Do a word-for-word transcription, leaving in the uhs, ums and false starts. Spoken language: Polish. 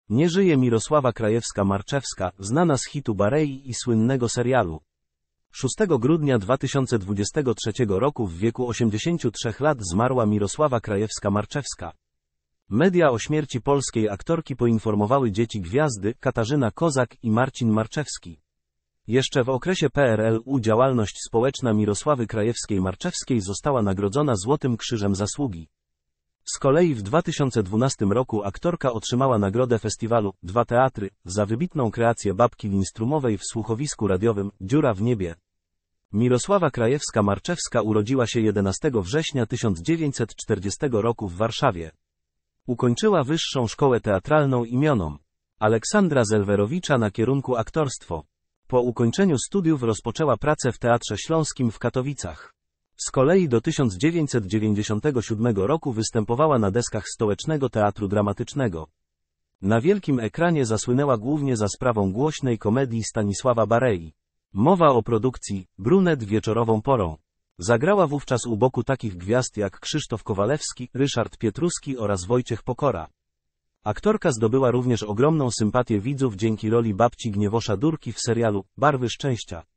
Nie żyje Mirosława Krajewska-Marczewska, znana z hitu Barei i słynnego serialu. szóstego grudnia dwa tysiące dwudziestego trzeciego roku w wieku osiemdziesięciu trzech lat zmarła Mirosława Krajewska-Marczewska. Media o śmierci polskiej aktorki poinformowały dzieci gwiazdy, Katarzyna Kozak i Marcin Marczewski. Jeszcze w okresie P R L u działalność społeczna Mirosławy Krajewskiej-Marczewskiej została nagrodzona Złotym Krzyżem Zasługi. Z kolei w dwa tysiące dwunastym roku aktorka otrzymała nagrodę festiwalu Dwa Teatry za wybitną kreację babki Lindstrumowej w słuchowisku radiowym Dziura w niebie. Mirosława Krajewska-Marczewska urodziła się jedenastego września tysiąc dziewięćset czterdziestego roku w Warszawie. Ukończyła Wyższą Szkołę Teatralną imioną Aleksandra Zelwerowicza na kierunku aktorstwo. Po ukończeniu studiów rozpoczęła pracę w Teatrze Śląskim w Katowicach. Z kolei do tysiąc dziewięćset dziewięćdziesiątego siódmego roku występowała na deskach Stołecznego Teatru Dramatycznego. Na wielkim ekranie zasłynęła głównie za sprawą głośnej komedii Stanisława Barei. Mowa o produkcji Brunet wieczorową porą. Zagrała wówczas u boku takich gwiazd jak Krzysztof Kowalewski, Ryszard Pietruski oraz Wojciech Pokora. Aktorka zdobyła również ogromną sympatię widzów dzięki roli babci Gniewosza Durki w serialu Barwy Szczęścia.